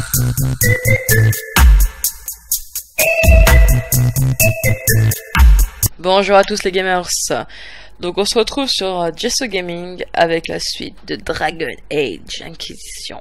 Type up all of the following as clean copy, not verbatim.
Bonjour à tous les gamers. Donc on se retrouve sur Gesso Gaming avec la suite de Dragon Age Inquisition.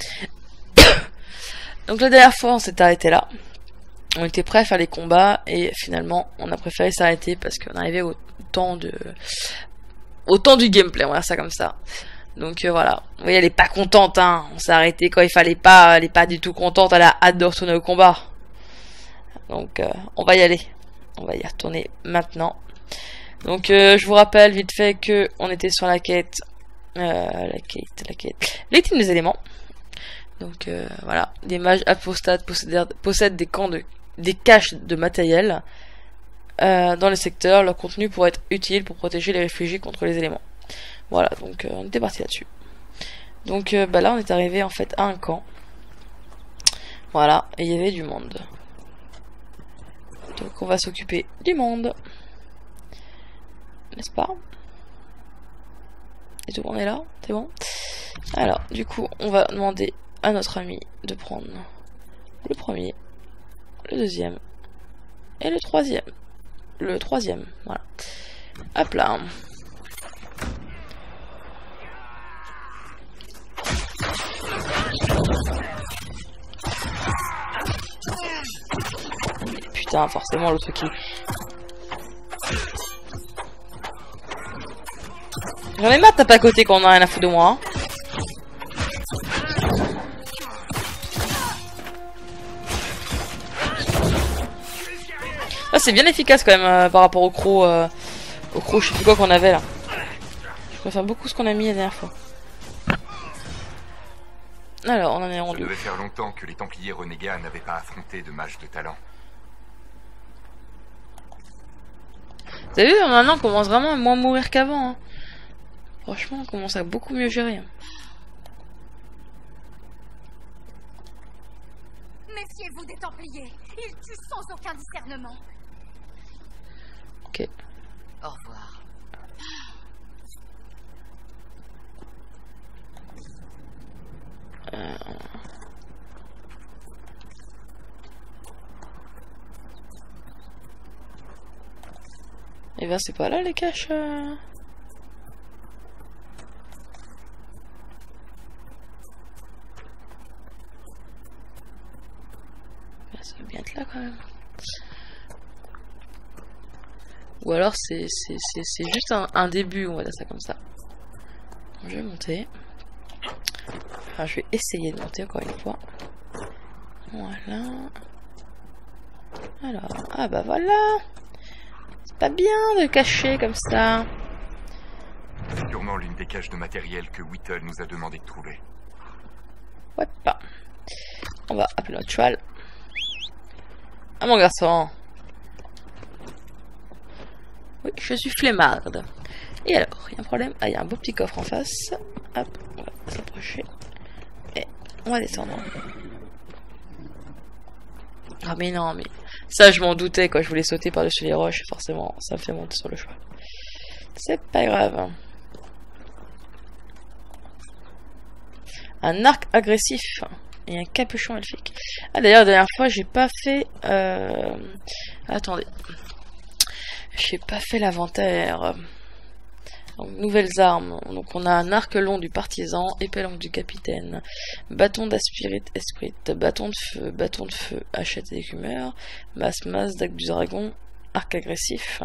Donc la dernière fois on s'est arrêté là. On était prêt à faire les combats et finalement on a préféré s'arrêter parce qu'on arrivait au temps du gameplay, on va dire ça comme ça. Donc voilà, vous voyez elle est pas contente hein. On s'est arrêté quand il fallait pas, elle est pas du tout contente, elle a hâte de retourner au combat. Donc on va y aller. On va y retourner maintenant. Donc je vous rappelle vite fait que on était sur la quête. L'étime des éléments. Donc voilà. Les mages apostates possèdent des caches de matériel dans les secteurs. Leur contenu pourrait être utile pour protéger les réfugiés contre les éléments. Voilà, donc on était parti là-dessus. Donc là on est arrivé en fait à un camp. Voilà, et il y avait du monde. Donc on va s'occuper du monde. N'est-ce pas? Et tout le monde est là? C'est bon? Alors, du coup, on va demander à notre ami de prendre le premier, le deuxième et le troisième. Le troisième, voilà. Hop là. Putain, forcément l'autre qui... J'en ai marre de taper à côté quand on a rien à foutre de moi. Hein. Là c'est bien efficace quand même par rapport au croc, je sais plus quoi qu'on avait là. Je préfère beaucoup ce qu'on a mis la dernière fois. Alors on en est rendu. Ça devait faire longtemps que les Templiers renégats n'avaient pas affronté de mages de talent. Vous avez vu, maintenant on commence vraiment à moins mourir qu'avant. Hein. Franchement, on commence à beaucoup mieux gérer. Méfiez-vous des Templiers. Ils tuent sans aucun discernement. Ok. Au revoir. Et ben c'est pas là les caches. Ça va bien être là quand même. Ou alors c'est juste un début, on va dire ça comme ça. Je vais monter. Enfin je vais essayer de monter encore une fois. Voilà. Alors, ah bah voilà. C'est pas bien de cacher comme ça. C'est sûrement l'une des caches de matériel que Whittle nous a demandé de trouver. Ouais pas. On va appeler notre cheval. Ah mon garçon. Oui, je suis flemmarde. Et alors, il y a un problème. Ah, il y a un beau petit coffre en face. Hop, on va s'approcher. Et on va descendre. Ah mais non, mais... Ça, je m'en doutais quand je voulais sauter par-dessus les roches. Forcément, ça me fait monter sur le cheval. C'est pas grave. Un arc agressif. Et un capuchon elfique. Ah d'ailleurs, la dernière fois, j'ai pas fait... Attendez. J'ai pas fait l'inventaire. Donc, nouvelles armes. Donc on a un arc long du partisan, épée longue du capitaine, bâton d'aspirite esprit, bâton de feu, hachette d'écumeur, masse, dague du dragon, arc agressif.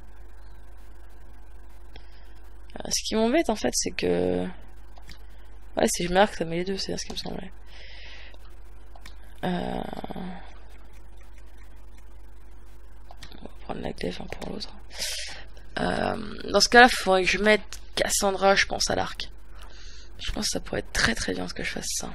Ce qui m'embête en fait, c'est que... Ouais, si je marque, ça met les deux, c'est ce qui me semblait. On va prendre la glaive pour l'autre. Dans ce cas là il faudrait que je mette Cassandra je pense à l'arc. Je pense que ça pourrait être très très bien que je fasse ça.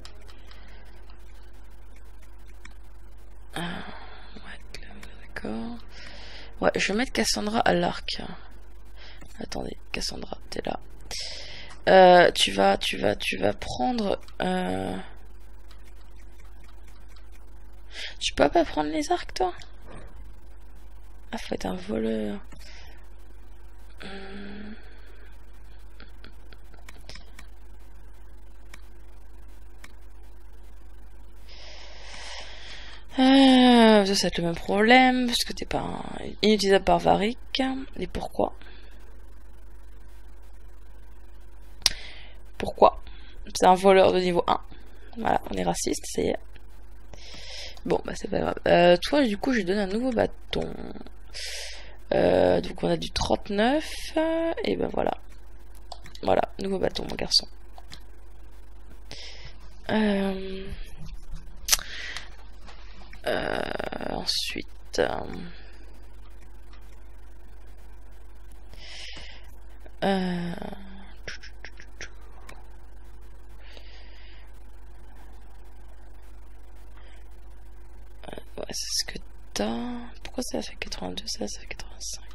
Ouais, d'accord. Ouais, je vais mettre Cassandra à l'arc. Attendez, Cassandra, t'es là. Tu vas prendre Tu peux pas prendre les arcs toi? Ah, faut être un voleur. Ça, ça va être le même problème, parce que t'es pas inutilisable par Varric. Et pourquoi? Pourquoi? C'est un voleur de niveau 1. Voilà, on est raciste, ça y est. Bon, bah c'est pas grave. Toi, du coup, je lui donne un nouveau bâton. Donc on a du 39. Et ben voilà. Voilà, nouveau bâton, mon garçon. Ensuite... ouais, c'est ce que t'as. Pourquoi ça fait 82, ça fait 85?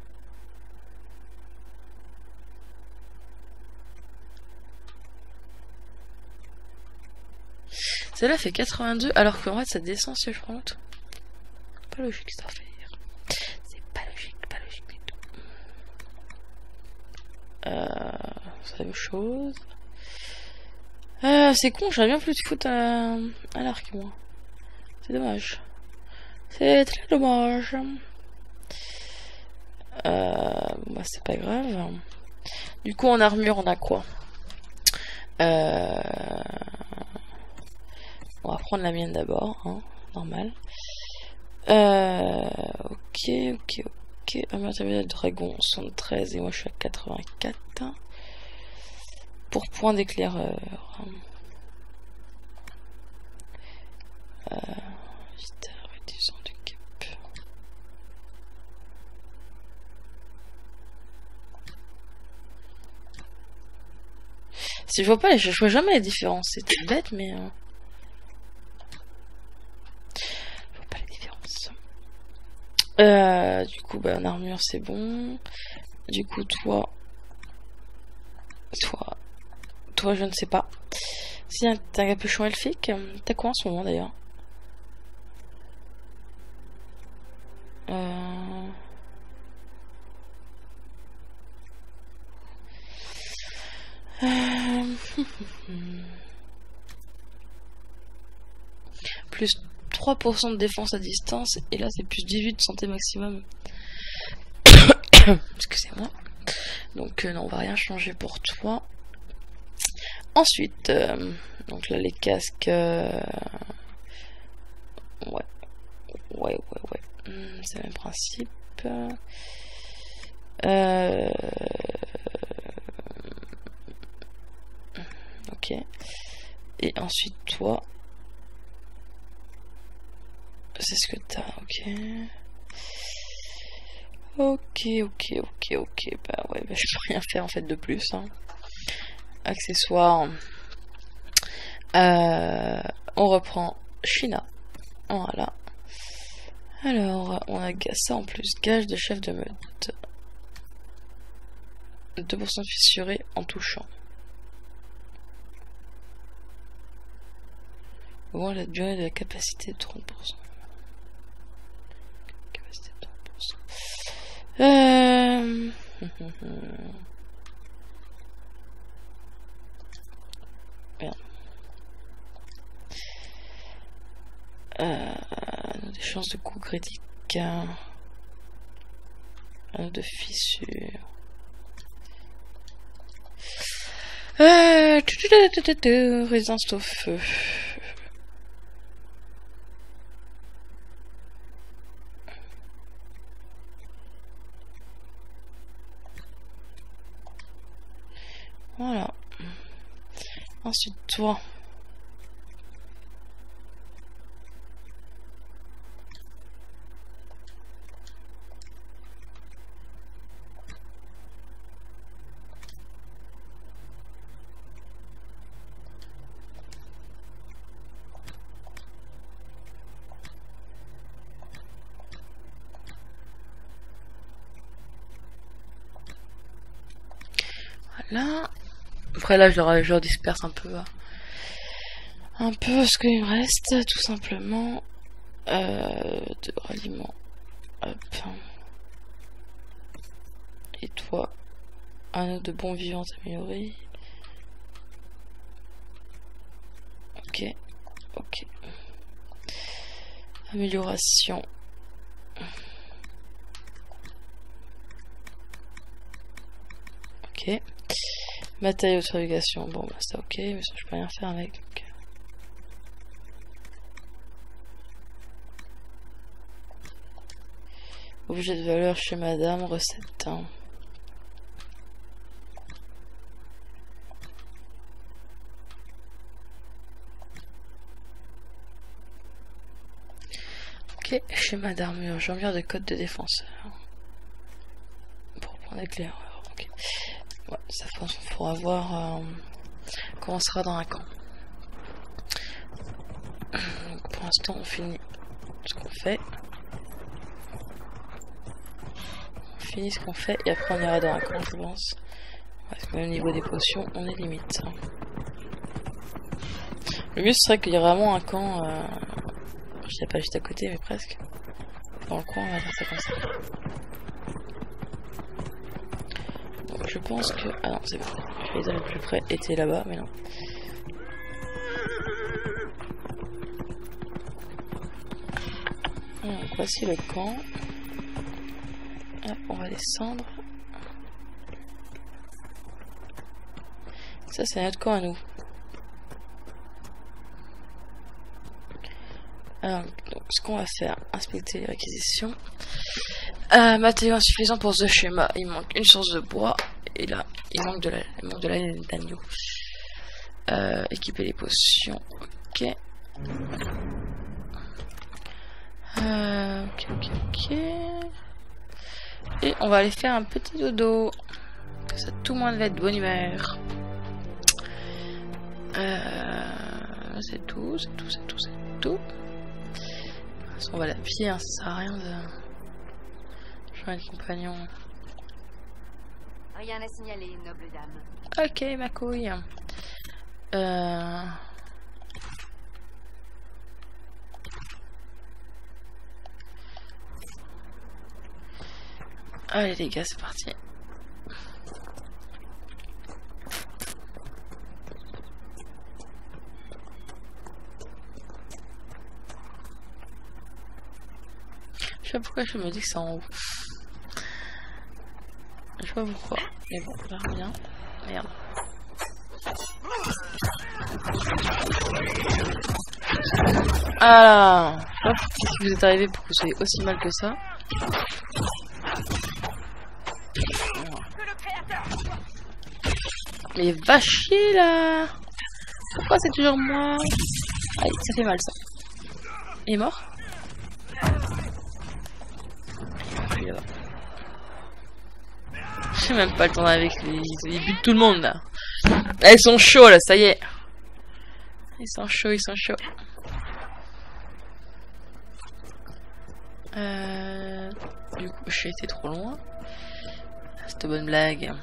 Celle-là fait 82, alors qu'en fait ça descend si je remonte. Pas logique cette affaire. C'est pas logique du tout. C'est la même chose. C'est con, j'aurais bien plus de foot à l'arc, moi. C'est dommage. C'est très dommage. Bah c'est pas grave. Du coup en armure on a quoi? On va prendre la mienne d'abord, hein, normal. Ok. Armure intermédiaire de dragon 73 et moi je suis à 84. Pour point d'éclaireur. Réduction du cap. Si je vois pas, je vois jamais les différences. C'est bête, mais je vois pas les différences. Du coup, bah en armure c'est bon. Du coup, toi, je ne sais pas. Si t'as un capuchon elfique, t'as quoi en ce moment d'ailleurs? Plus 3% de défense à distance, et là c'est plus 18 de santé maximum. Excusez-moi. Donc non, on va rien changer pour toi. Ensuite, donc là les casques... Ouais. C'est le même principe. Ok. Et ensuite toi... C'est ce que t'as, ok. Ok. Bah ouais, bah, je peux rien faire en fait de plus. Hein. Accessoires. On reprend China. Voilà. Alors, on a ça en plus. Gage de chef de meute. 2% fissuré en touchant. Bon, la durée de la capacité de 30%. Capacité de 30%. Merde. Des chances de coup critique. De fissure. Résistance au feu. Voilà. Ensuite, toi. Là, après là je leur disperse un peu ce qu'il me reste, tout simplement. De ralliement. Hop. Et toi, un autre de bon vivant amélioré. Ok. Amélioration. Ok. Matériaux de fabrication. Bon, bah c'est ok, mais ça je peux rien faire avec. Donc. Objet de valeur chez madame, recette. Hein. Ok, schéma d'armure, jambière de code de défenseur. Pour prendre éclaireur, ok. Ouais, ça faudra voir comment on sera dans un camp. Donc, pour l'instant, on finit ce qu'on fait. On finit ce qu'on fait et après on ira dans un camp, je pense. Parce que même au niveau des potions, on est limite. Le mieux ce serait qu'il y ait vraiment un camp. Je sais pas juste à côté, mais presque. Dans le coin, on va faire ça comme ça. Bon, je pense que... Ah non, c'est bon. Je vais aller le plus près. Était là-bas, mais non. Donc, voici le camp. Hop, on va descendre. Ça, c'est notre camp à nous. Alors, donc, ce qu'on va faire, inspecter les réquisitions. Matériaux insuffisants pour ce schéma. Il manque une source de bois. Et là, il manque de la laine d'agneau. Équiper les potions. Ok. Ok. Et on va aller faire un petit dodo. Que ça, tout le monde va être de bonne humeur. C'est tout. On va la piller, hein, ça sert à rien de changer de compagnon. Rien à signaler, noble dame. Ok, ma couille. Allez les gars, c'est parti. Je sais pas pourquoi je me dis que c'est en haut. Je sais pas pourquoi. Mais bon, on verra bien. Merde. Ah, je sais pas si vous êtes arrivé pour que vous soyez aussi mal que ça. Mais va chier là. Pourquoi c'est toujours moi? Allez, ça fait mal ça. Il est mort? J'ai même pas le temps avec lui, ils butent tout le monde là. Là ils sont chauds là, ça y est. Ils sont chauds. Du coup, j'ai été trop loin. Cette bonne blague.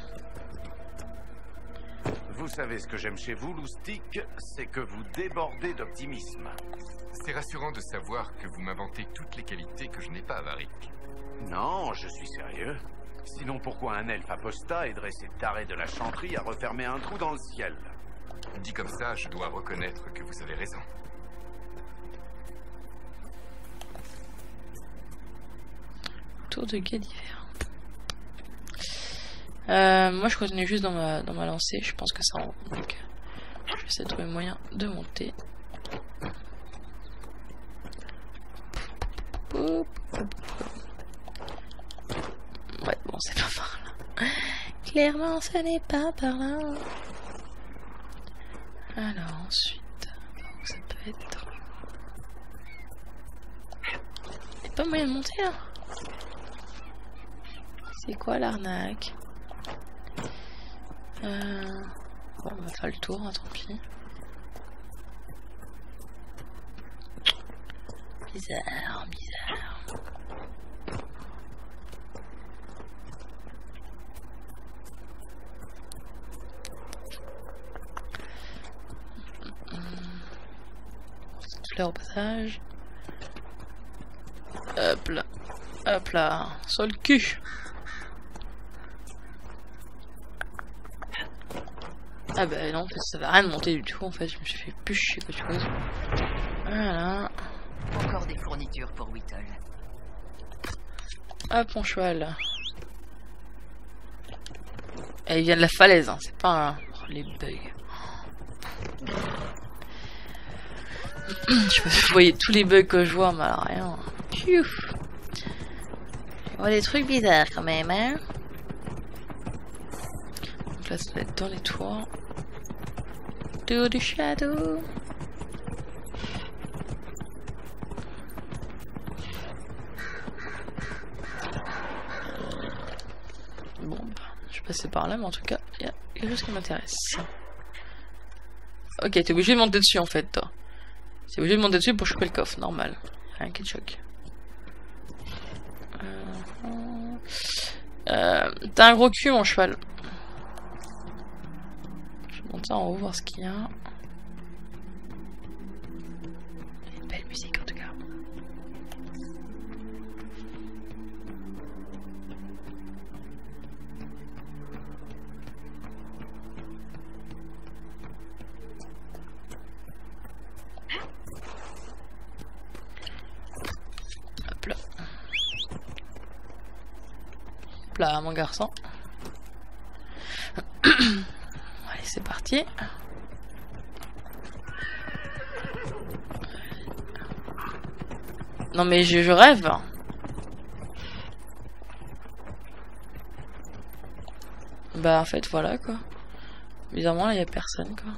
Vous savez ce que j'aime chez vous, Loustic, c'est que vous débordez d'optimisme. C'est rassurant de savoir que vous m'inventez toutes les qualités que je n'ai pas à Varric. Non, je suis sérieux. Sinon pourquoi un elfe apostat aiderait ces tarés de la chanterie à refermer un trou dans le ciel? Dit comme ça, je dois reconnaître que vous avez raison. Tour de guet d'hiver. Moi je continue juste dans ma lancée, je pense que ça en haut. Donc je vais essayer de trouver moyen de monter. Ouais, bon, c'est pas par là. Clairement, ce n'est pas par là. Alors, ensuite, ça peut être. Y'a pas moyen de monter là? C'est quoi l'arnaque? Bon, on va faire le tour, hein, tant pis. Bizarre. Fleur au passage. Hop là, sur le cul. Ah bah non, en fait ça va rien de monter du tout, en fait je me suis fait plus chier que tu vois. Voilà. Encore des fournitures pour Whittle. Hop, mon cheval. Et il vient de la falaise, hein. C'est pas un... Oh, les bugs. Je sais pas si vous voyez tous les bugs que je vois, mais alors rien. Piouf. Je vois des trucs bizarres quand même, hein. Donc là, ça doit être dans les toits. Do the shadow. Bon, bah, je suis passé par là, mais en tout cas, il y a quelque chose qui m'intéresse. Ok, t'es obligé de monter dessus en fait, toi. T'es obligé de monter dessus pour choper le coffre, normal. Rien qui te choque. T'as un gros cul, mon cheval. Je vais monter en haut, voir ce qu'il y a. Une belle musique en tout cas. Hop là. Hop là, mon garçon. Allez, c'est parti. Non mais je rêve. Bah en fait voilà quoi. Évidemment là il y a personne quoi.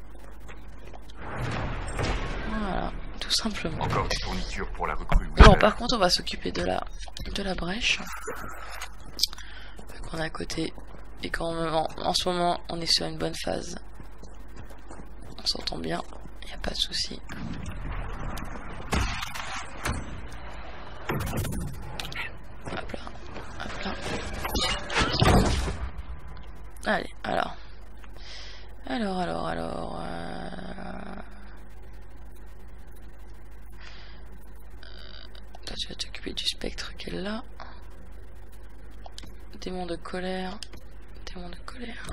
Voilà, tout simplement. Encore des fournitures pour la recrue. Bon par contre on va s'occuper de la brèche. Qu'on a à côté. Et quand en ce moment on est sur une bonne phase. On s'entend bien, il n'y a pas de souci. Hop là, hop là. Allez, alors. Toi, tu vas t'occuper du spectre qui est là. Démon de colère. Démon de colère.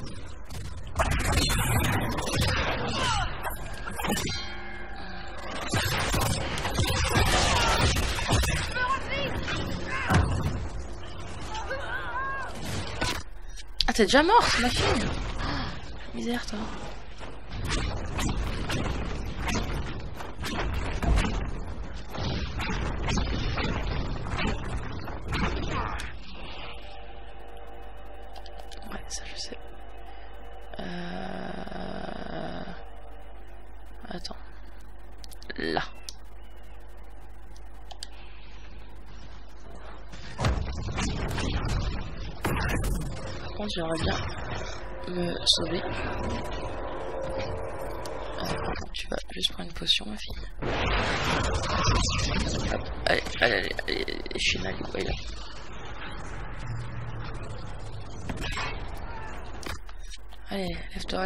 Ah, t'es déjà morte, ma fille. Oh, misère, toi. Ouais, ça je sais. Attends. Là. Par contre, j'aimerais bien me sauver. Tu vas juste prendre une potion, ma fille. Hop, allez, je suis là, là. Allez, lève-toi.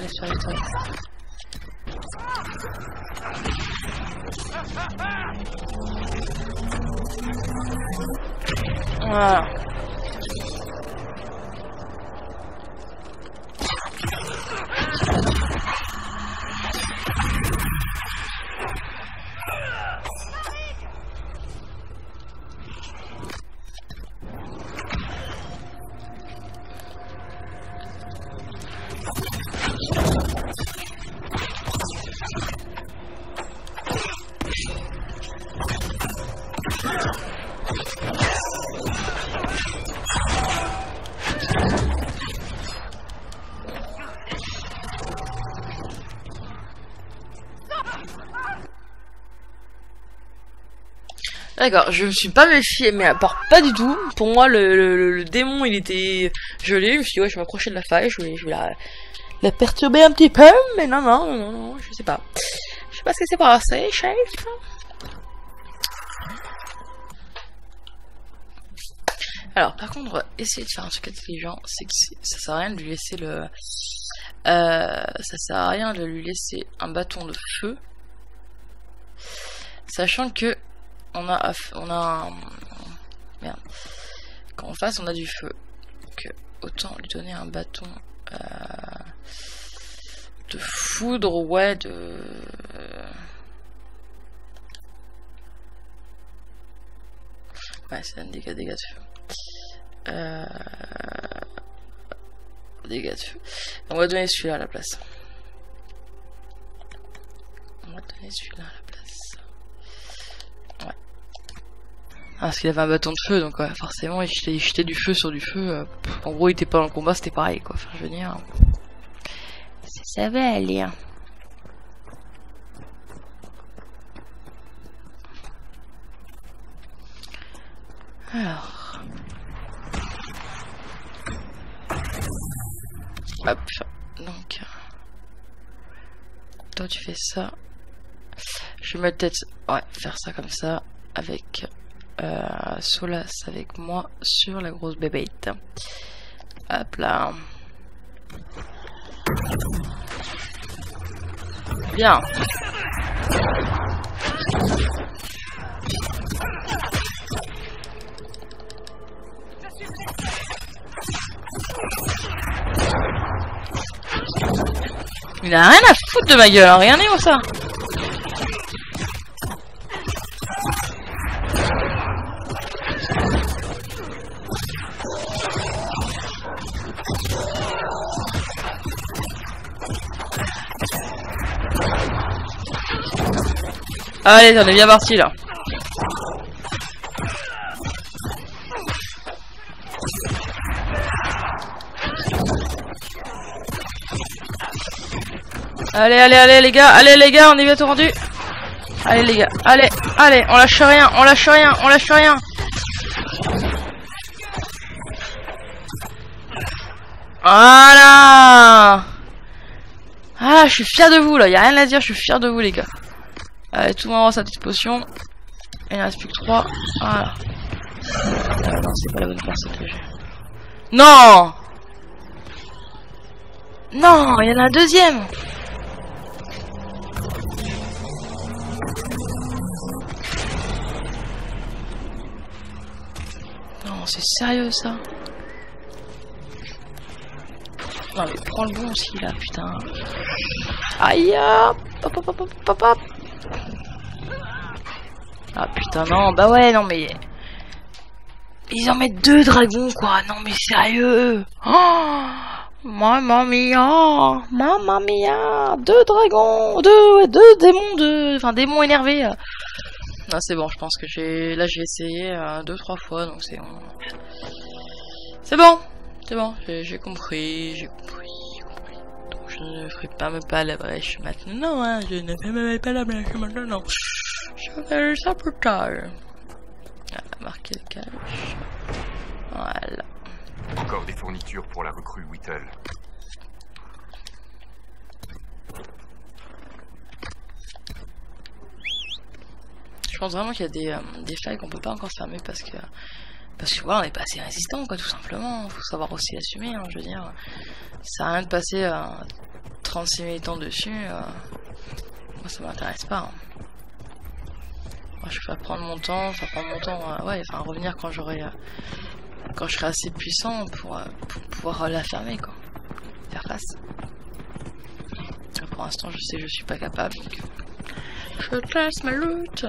Voilà. D'accord, je me suis pas méfié, mais à part pas du tout. Pour moi, le démon, il était gelé. Je me suis dit, ouais, je vais m'approcher de la faille, je vais la perturber un petit peu, mais non, je sais pas. Je sais pas ce qui s'est passé, chef. Alors, par contre, essayer de faire un truc intelligent, c'est que ça sert à rien de lui laisser ça sert à rien de lui laisser un bâton de feu, sachant que on a merde, qu'en face on a du feu, donc autant lui donner un bâton de foudre, ouais, Ouais, c'est un dégâts de feu. Dégâts de feu. On va donner celui-là à la place. On va donner celui-là à la place. Ouais. Ah, parce qu'il avait un bâton de feu, donc ouais, forcément il jetait du feu sur du feu. En gros, il était pas dans le combat, c'était pareil quoi. Enfin, je veux dire. Ça va aller. Alors. Hop. Donc. Toi, tu fais ça. Je vais peut-être. Ouais, faire ça comme ça. Avec. Solas avec moi sur la grosse bébête. Hop là. Bien. Il a rien à foutre de ma gueule, hein. Regardez où ça. Allez, on est bien parti là. Allez les gars, on est bientôt rendu. Allez les gars, allez, on lâche rien. Voilà. Ah, je suis fier de vous là, y a rien à dire, je suis fier de vous les gars. Allez, tout le monde aura sa petite potion. Il ne reste plus que 3. Voilà. Non, c'est pas la bonne personne que j'ai. Non, il y en a un deuxième. Non, c'est sérieux ça. Non mais prends le bon aussi là, putain. Aïe, hop. Ah putain non, bah ouais non mais... Ils en mettent 2 dragons quoi, non mais sérieux. Oh, mamma mia, 2 dragons, 2 démons, enfin démons énervés. Non c'est bon, je pense que j'ai essayé 2-3 fois donc c'est bon. C'est bon, j'ai compris. Donc je ne ferai pas la brèche maintenant, hein, je ne fais pas la brèche maintenant. Je ferai ça plus tard. Voilà, marquer le cache. Voilà. Encore des fournitures pour la recrue Whittle. Je pense vraiment qu'il y a des failles qu'on peut pas encore fermer parce que voilà, on est pas assez résistant quoi, tout simplement. Faut savoir aussi l'assumer, hein, je veux dire. Ça sert à rien de passer 36 000 temps dessus. Moi ça m'intéresse pas. Hein. Moi, je vais prendre mon temps, ouais, enfin revenir quand je serai assez puissant pour pouvoir la fermer quoi. Faire face. Pour l'instant je sais que je suis pas capable donc je classe ma loot.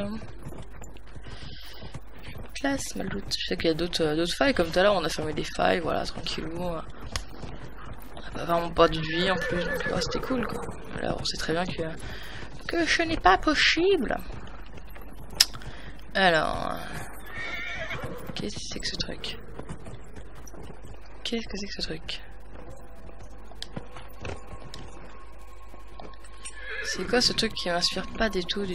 Je sais qu'il y a d'autres failles comme tout à l'heure on a fermé des failles, voilà, tranquillou. On a vraiment pas de vie en plus donc ouais, c'était cool quoi. Là on sait très bien que ce n'est pas possible. Alors, qu'est-ce que c'est que ce truc? C'est quoi ce truc qui m'inspire pas du tout?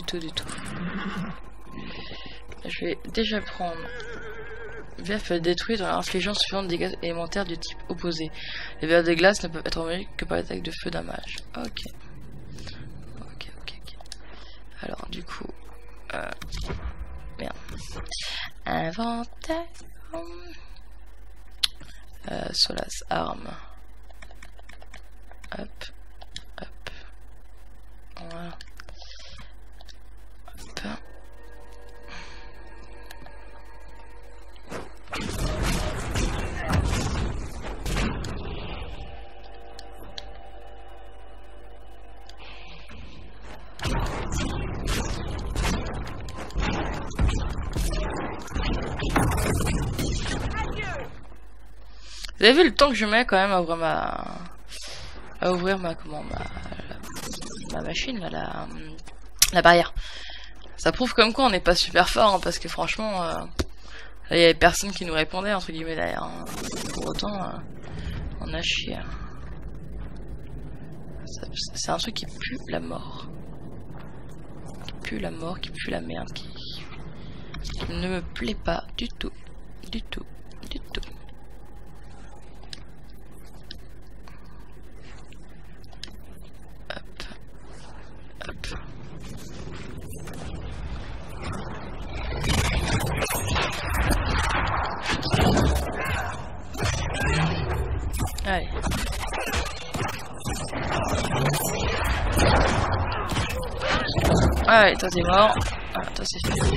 Je vais déjà prendre. Verre peut être détruit dans l'infligeance suivante des dégâts élémentaires du type opposé. Les verres de glace ne peuvent être envoyés que par l'attaque de feu d'un mage. Ok. Alors du coup. Merde. Inventaire. Solas arme. Hop. Voilà. Hop. Vous avez vu le temps que je mets quand même à ouvrir ma machine, là, la barrière. Ça prouve comme quoi on n'est pas super fort, hein, parce que franchement, il y avait personne qui nous répondait, entre guillemets, derrière. Hein. Pour autant, on a chié. Hein. C'est un truc qui pue la mort. Qui pue la mort, qui pue la merde, qui ne me plaît pas du tout. Du tout. Du tout. Hop. Hop. Allez. Allez, toi t'es mort. Ah, toi c'est fait.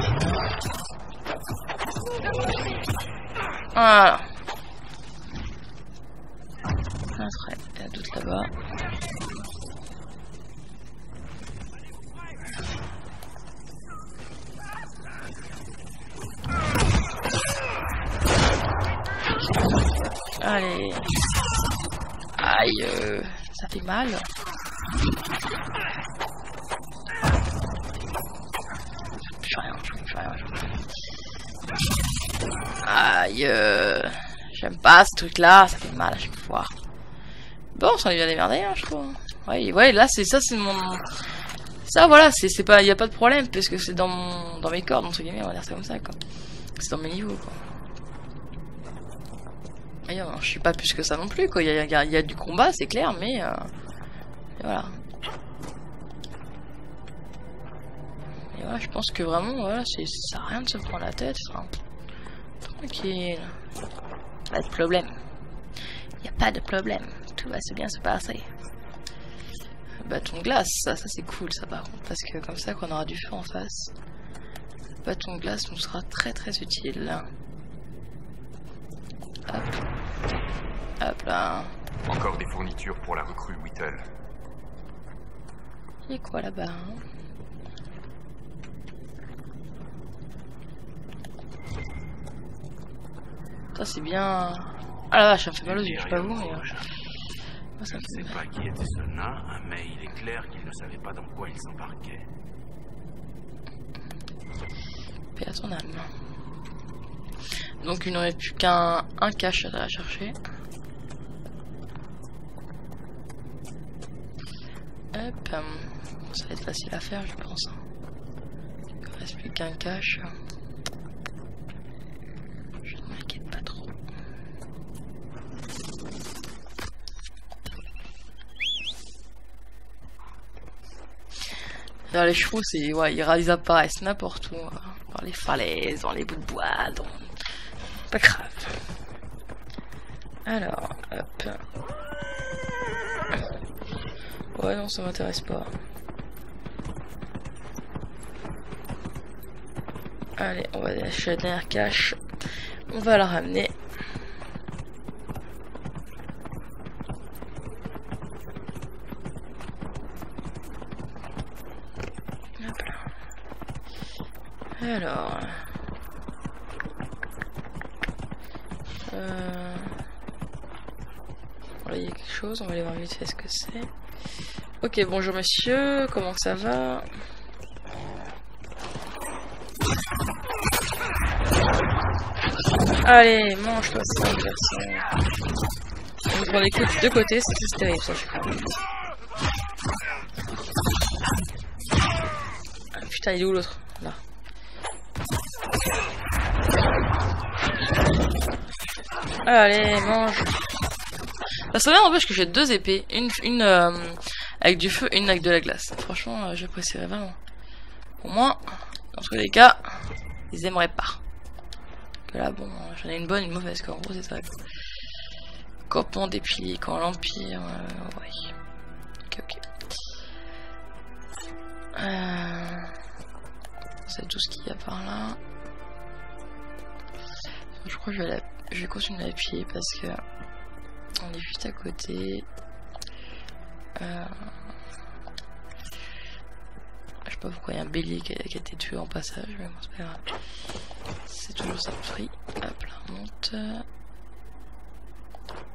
Voilà. Après, il y a d'autres là-bas. Allez. Aïe, ça fait mal. Aïe, j'aime pas ce truc là, ça fait mal à chaque fois. Bon, on s'en est bien démerdé, hein, je trouve. Ouais, là c'est ça, c'est mon. Ça, voilà, c'est pas, y a pas de problème, parce que c'est dans mes cordes, entre guillemets, on va dire ça comme ça, quoi. C'est dans mes niveaux, quoi. Et je suis pas plus que ça non plus, quoi. Il y a du combat, c'est clair, mais voilà. Et voilà, je pense que vraiment, voilà, ça sert à rien de se prendre la tête. Enfin, tranquille. Pas de problème. Y a pas de problème. Tout va bien se passer. Bâton de glace, ça c'est cool, ça par contre, parce que comme ça, quand on aura du feu en face, le bâton de glace nous sera très utile. Hop. Hop là. Encore des fournitures pour la recrue Whittle. Il y a quoi là-bas, hein? Ça c'est bien. Ah la vache, ça me fait mal aux yeux, je sais pas vous, mais. Moi, ça me fait mal. Je ne sais pas qui était ce nain, mais il est clair qu'il ne savait pas dans quoi il s'embarquait. Paix à ton âme. Donc il n'aurait plus qu'un cache à chercher. Hop, ça va être facile à faire, je pense. Il ne reste plus qu'un cache. Je ne m'inquiète pas trop. Alors, les chevaux, c'est ouais, ils apparaissent n'importe où, dans les falaises, dans les bouts de bois, dans... Pas grave. Alors, hop. Ouais, non, ça m'intéresse pas. Allez, on va acheter la dernière cache. On va la ramener. Hop là. Alors... Voilà, il y a quelque chose, on va aller voir vite fait ce que c'est. Ok, bonjour monsieur, comment ça va? Allez, mange-toi ça, garçon. On prend des coups de deux côtés, c'est terrible ça, je crois. Ah, putain, il est où l'autre? Là. Allez, mange. Ça serait bien n'empêche que j'ai deux épées, une avec du feu et une avec de la glace. Franchement, j'apprécierais vraiment. Au moins, dans tous les cas, ils aimeraient pas. Que là, bon, j'en ai une bonne, une mauvaise, quoi. En gros, c'est ça. Campement déplié, quand l'Empire, ouais. Ok. C'est tout ce qu'il y a par là. Je crois que je vais continuer à pied parce que on est juste à côté. Je sais pas pourquoi il y a un bélier qui a été tué en passage, mais bon, c'est pas grave. C'est toujours ça le prix. Hop là, on monte.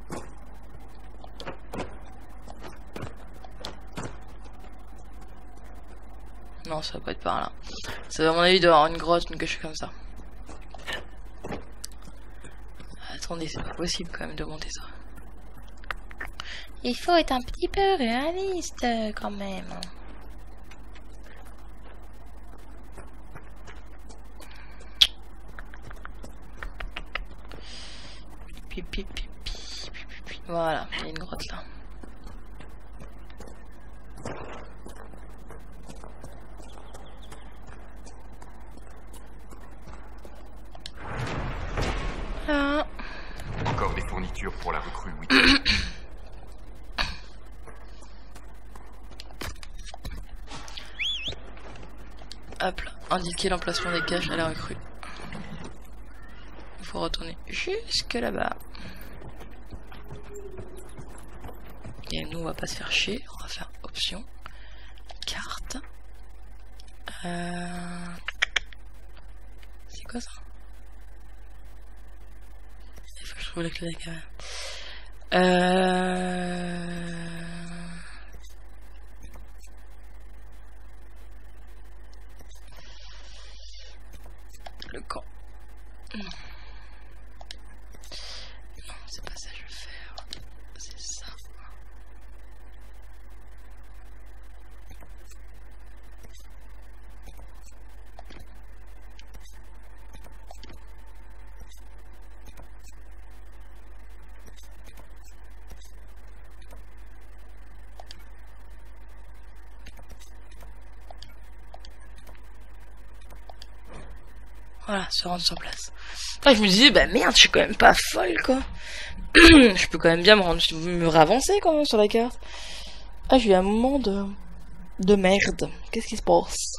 Non, ça va pas être par là. Ça va, à mon avis, d'avoir une grotte, quelque chose comme ça. Attendez, c'est pas possible quand même de monter ça. Il faut être un petit peu réaliste quand même. Voilà, il y a une grotte là. Ah. Encore des fournitures pour la recrue Whittle. Hop là, indiquer l'emplacement des caches à la recrue. Il faut retourner jusque là-bas. Et nous, on va pas se faire chier. On va faire option, carte. C'est quoi ça? Il faut que je trouve la clé quand même. Le camp. Non, c'est pas ça que je veux faire. C'est ça. Voilà, se rendre sur place. Enfin, je me disais, bah merde, je suis quand même pas folle, quoi. Je peux quand même bien me ravancer, quand même, sur la carte. Ah, j'ai eu un moment de merde. Qu'est-ce qui se passe?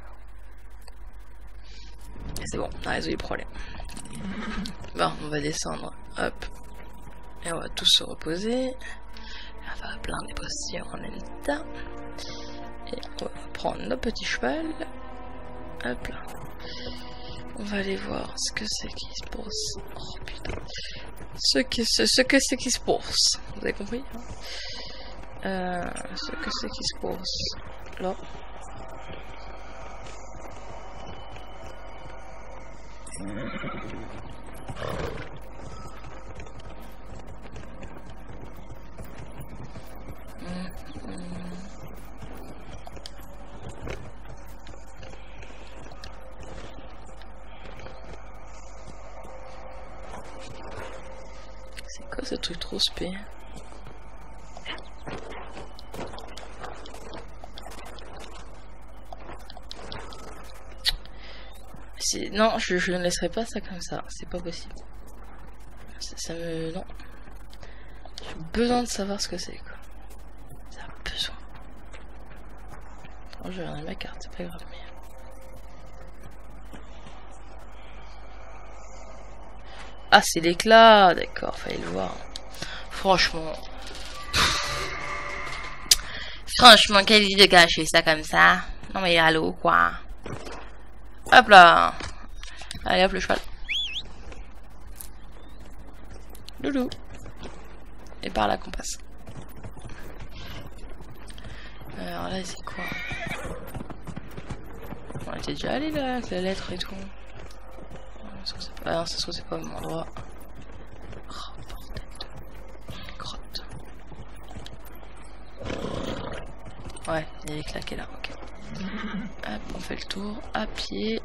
C'est bon, on a résolu le problème. Bon, on va descendre. Hop. Et on va tous se reposer. On va plein des postures en même temps. Et on va prendre nos petits chevals. Hop là. On va aller voir ce que c'est qui se passe. Oh putain. Ce que c'est qui se passe. Vous avez compris, hein? Ce que c'est qui se passe. Là. C'est quoi ce truc trop spé? Non, je ne laisserai pas ça comme ça, c'est pas possible. Ça me... non. J'ai besoin de savoir ce que c'est, quoi. Ça a besoin. Attends, je vais regarder ma carte, c'est pas grave, mais... Ah, c'est l'éclat, d'accord, fallait le voir. Franchement... Franchement, quelle idée de cacher ça comme ça? Non mais allô, quoi. Hop là. Allez hop le cheval. Loulou. Et par là qu'on passe. Alors là c'est quoi? On était déjà allé là avec la lettre et tout. Ah non, ça se trouve c'est pas au même endroit. Oh bordel de grotte. Ouais, il y a les claqués là, ok. Hop, on fait le tour à pied.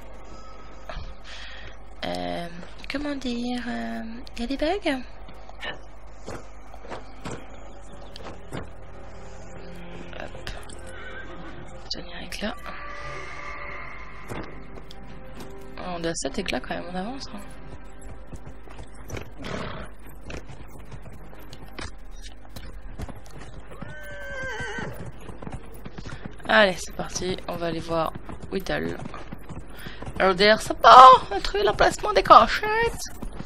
Comment dire, il y a des bugs? Hop. Tenir éclat. On a 7 éclats quand même, on avance. Hein. Allez, c'est parti, on va aller voir Whittle. Alors derrière ça part, on a trouvé l'emplacement des cachettes.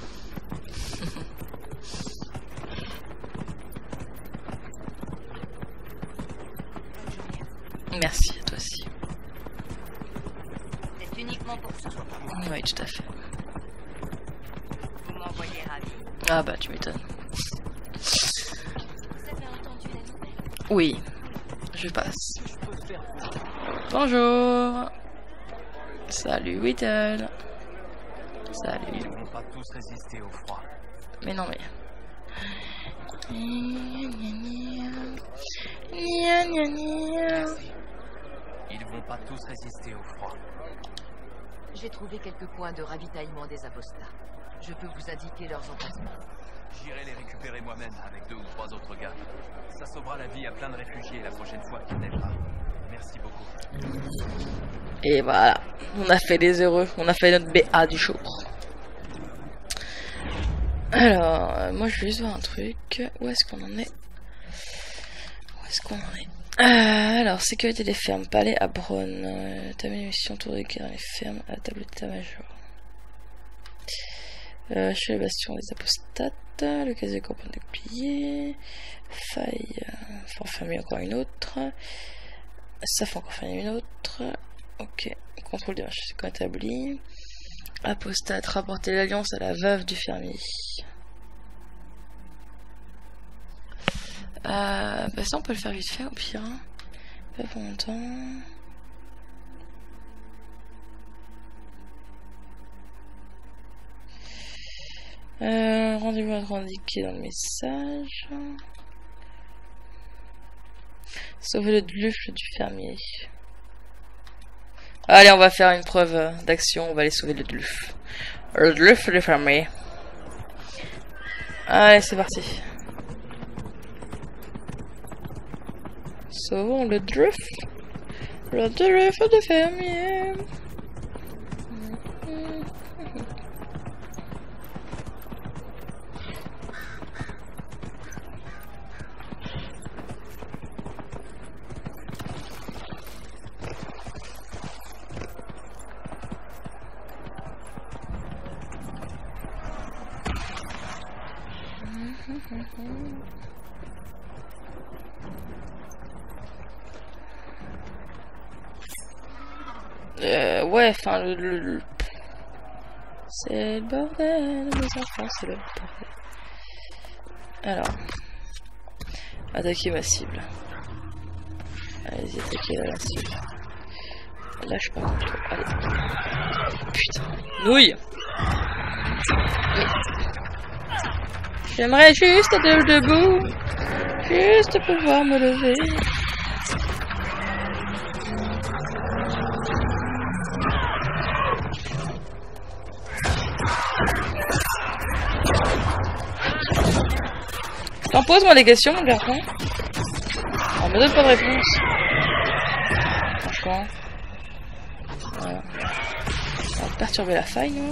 Merci à toi aussi. C'est uniquement pour ça. Oui, tout à fait. Vous m'envoyez ravi. Ah bah tu m'étonnes. Vous avez entendu la nouvelle? Oui, je passe. Bonjour. Salut Whittle. Salut. Ils ne vont pas tous résister au froid. Mais non mais... Ils vont pas tous résister au froid. J'ai trouvé quelques points de ravitaillement des apostats. Je peux vous indiquer leurs emplacements. J'irai les récupérer moi-même avec 2 ou 3 autres gars. Ça sauvera la vie à plein de réfugiés la prochaine fois qu'il neigera. Merci beaucoup. Et voilà, on a fait des heureux, on a fait notre BA du jour. Alors, moi je vais juste voir un truc. Où est-ce qu'on en est? Alors, sécurité des fermes, palais à Bronn. Terminer mission, tour de guerre dans les fermes, à la table d'état-major. Chez les bastions des apostates, le casier comprend déplié. Faille, faut en fermer encore une autre. Ça faut encore fermer une autre. Ok, contrôle des marchés établi. Apostate, rapporter l'alliance à la veuve du fermier. Bah ça on peut le faire vite fait au pire. Pas pour longtemps. Rendez-vous à être indiqué dans le message. Sauver le dluffle du fermier. Allez, on va faire une preuve d'action. On va aller sauver le dluffle. Le dluffle du fermier. Allez, c'est parti. Sauvons le dluffle. Le dluffle du fermier. Ouais, enfin, c'est le bordel, mes enfants, c'est le bordel. Alors, attaquer ma cible. Allez-y, attaquez la cible. Lâche pas mon tour, allez. Putain, nouille. J'aimerais juste être debout, juste pouvoir me lever. T'en pose-moi des questions, mon garçon. On me donne pas de réponse. Franchement. Voilà. On va perturber la faille, nous.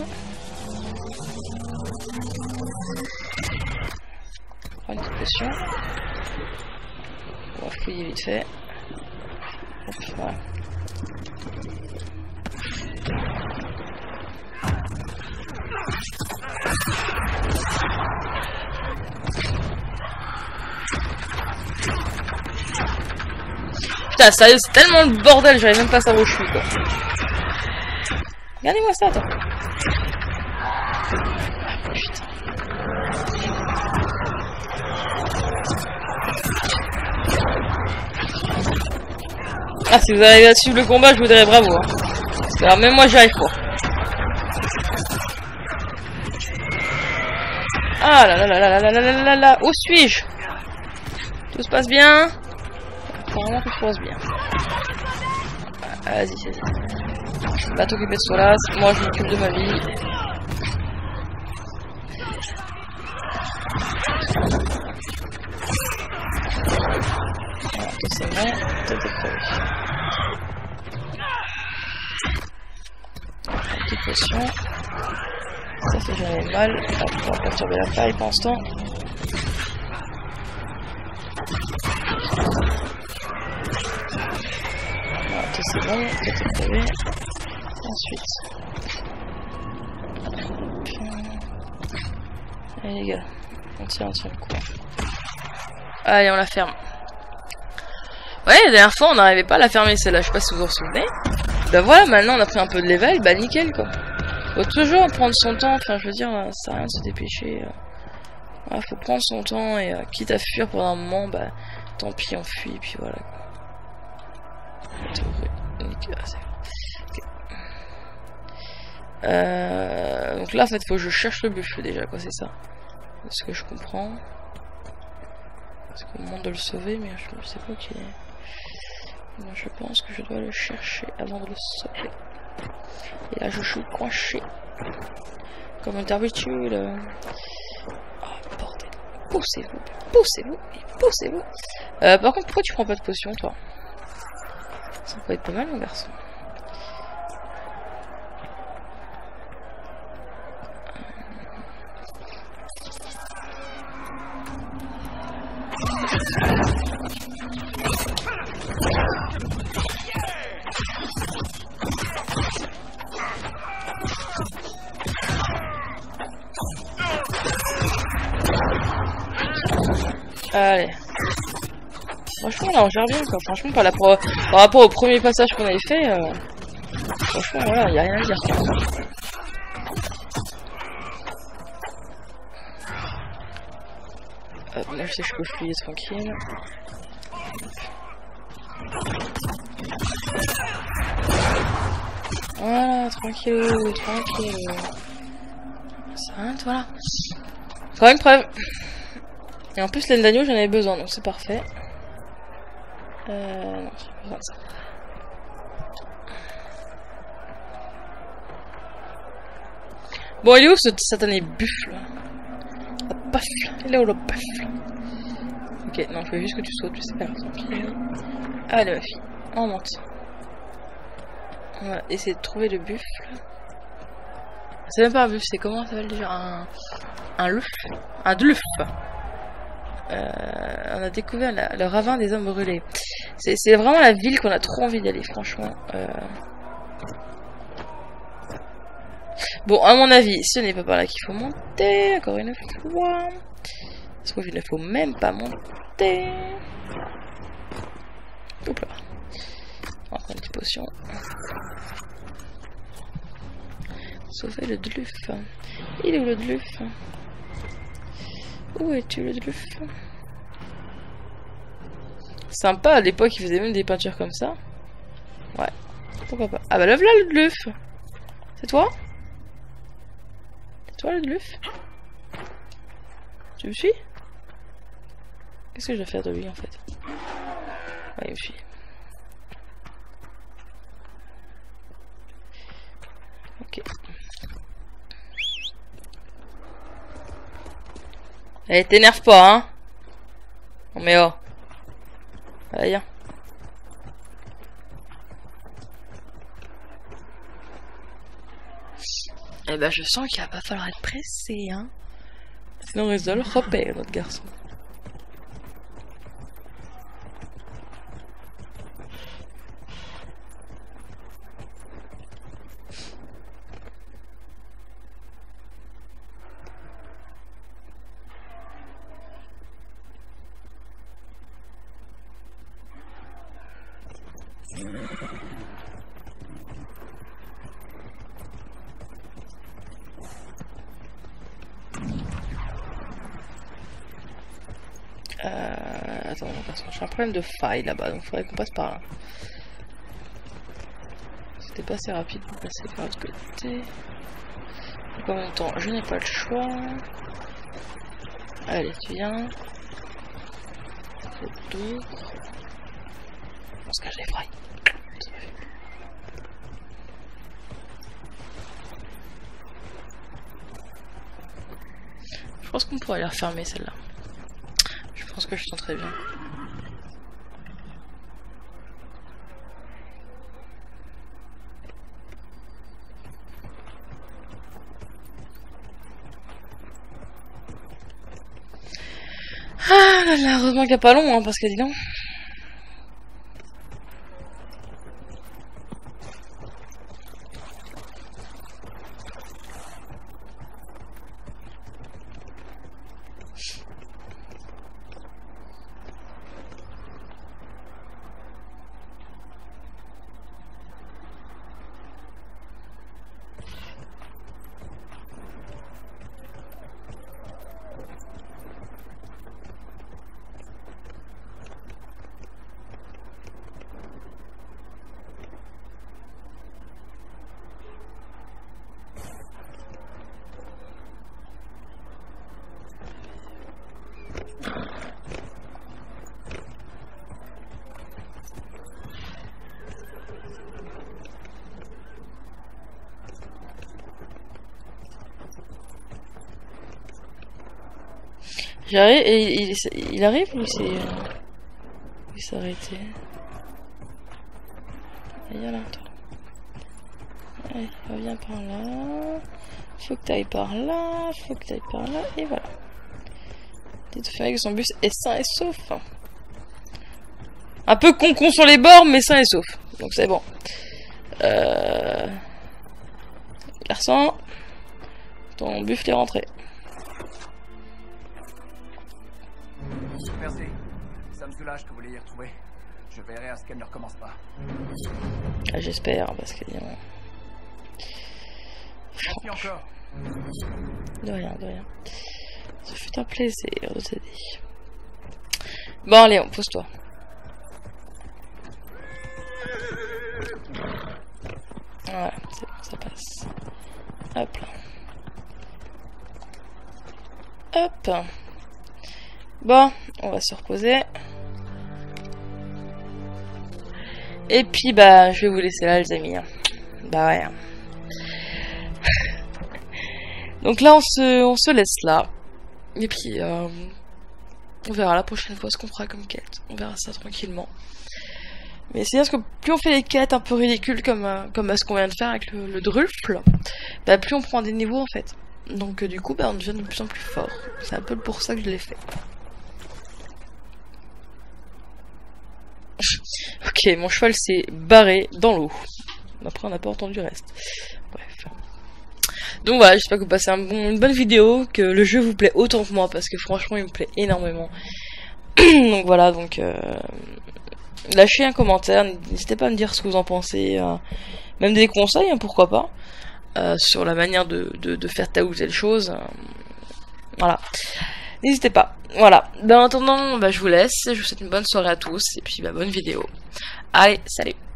On prend une petite potion. On va fouiller vite fait. Hop, voilà. Putain, sérieux, c'est tellement le bordel, j'arrive même pas à savoir où je suis, quoi. Regardez-moi ça, attends. Putain. Ah, si vous arrivez à suivre le combat, je vous dirais bravo. Hein. Parce que alors, même moi, j'y arrive pas. Ah là là là là là là là là là. Où suis-je? Tout se passe bien? Apparemment tout se passe bien. Vas-y, vas-y. Va t'occuper de Solas, moi je m'occupe de ma vie. Voilà, tout c'est vrai, tout est prévu. Petite potion. Ça fait jamais mal. Hop, on va perturber la faille pendant ce temps. Voilà, tout c'est bon, tout est prévu. Ensuite. Allez les gars, on tient le coup. Allez, on la ferme. Ouais, la dernière fois on n'arrivait pas à la fermer celle-là, je sais pas si vous vous en souvenez. Bah voilà, maintenant on a pris un peu de level, bah nickel quoi. Faut toujours prendre son temps, enfin je veux dire, ça sert à rien de se dépêcher. Voilà, faut prendre son temps et quitte à fuir pendant un moment, bah tant pis on fuit et puis voilà. Nickel. physique. Ah, c'est bon. Okay. Donc là, en fait, faut que je cherche le buffle déjà, quoi, c'est ça. C'est ce que je comprends. C'est qu'on me demande de le sauver, mais je sais pas qui est. Moi, je pense que je dois le chercher avant de le sauver. Et là, je suis coincé. Comme d'habitude. Oh, bordel. Poussez-vous, poussez-vous, poussez-vous. Par contre, pourquoi tu prends pas de potion, toi? Ça peut être pas mal, mon garçon. Allez. Franchement, là, on gère bien, quoi. Franchement, par rapport au premier passage qu'on avait fait, franchement, voilà, y a rien à dire, quoi. Là, je sais que je peux fouiller tranquille. Voilà, tranquille, tranquille. Ça va, voilà. Encore une preuve. Et en plus, laine d'agneau, j'en avais besoin, donc c'est parfait. Non, j'ai besoin de ça. Bon, il est où ce satané buffle? Le buffle, il est où le buffle? Ok, non, il faut juste que tu sautes, je sais pas, tranquille. Allez, ma fille, on monte. On va essayer de trouver le buffle. C'est même pas un buffle, c'est comment ça s'appelle déjà? Un luf? Un dluf. On a découvert le ravin des hommes brûlés. C'est vraiment la ville qu'on a trop envie d'y aller, franchement. Bon, à mon avis, ce n'est pas par là qu'il faut monter, encore une fois. Parce qu'il ne faut même pas monter. Hop là. On va prendre une petite potion. Sauver le dluf. Il est où le dluf? Où es-tu le dluf? Sympa, à l'époque ils faisaient même des peintures comme ça. Ouais, pourquoi pas. Ah bah lève là le dluf. C'est toi? C'est toi le dluf? Tu me suis? Qu'est-ce que je dois faire de lui en fait? Ouais, il me suit. Ok. Allez, t'énerve pas, hein. Non mais oh. Allez, viens. Eh ben, je sens qu'il va pas falloir être pressé, hein. Sinon, on risque de le repérer, notre garçon. Attends, j'ai un problème de faille là-bas, donc il faudrait qu'on passe par là. C'était pas assez rapide pour passer par l'autre côté. Donc en même temps, je n'ai pas le choix. Allez, tu viens. C'est tout. On se cache les failles. Je pense qu'on pourrait la refermer celle-là. Je pense que je sens très bien. Ah là là, heureusement qu'il n'y a pas long, hein, parce que dis donc. J'arrive et il arrive ou c'est... il s'est arrêté. Il y a là, toi. Allez, reviens par là. Faut que t'ailles par là. Faut que t'ailles par là. Et voilà. Dites faire que son bus est sain et sauf. Un peu con sur les bords, mais sain et sauf. Donc c'est bon. Garçon, ton buffle est rentré. Merci. Ça me soulage que vous l'ayez retrouvé. Je verrai à ce qu'elle ne recommence pas. Ah, j'espère, parce que... Merci encore. De rien, de rien. Ça fait un plaisir de t'aider. Bon, allez, pose-toi. Voilà, c'est bon, ça passe. Hop là. Hop. Bon, on va se reposer. Et puis, bah, je vais vous laisser là, les amis. Bah ouais. Donc là, on se laisse là. Et puis, on verra la prochaine fois ce qu'on fera comme quête. On verra ça tranquillement. Mais c'est parce que plus on fait les quêtes un peu ridicules comme ce qu'on vient de faire avec le Drulfl, bah plus on prend des niveaux en fait. Donc du coup, bah on devient de plus en plus fort. C'est un peu pour ça que je l'ai fait. Ok, mon cheval s'est barré dans l'eau. Après, on n'a pas entendu le reste. Bref. Donc voilà, j'espère que vous passez une bonne vidéo, que le jeu vous plaît autant que moi, parce que franchement, il me plaît énormément. Donc voilà, donc... lâchez un commentaire, n'hésitez pas à me dire ce que vous en pensez, même des conseils, hein, pourquoi pas, sur la manière de faire telle ou telle chose. Voilà, n'hésitez pas. Voilà, en attendant, bah, je vous laisse, je vous souhaite une bonne soirée à tous, et puis bah, bonne vidéo. Allez, salut!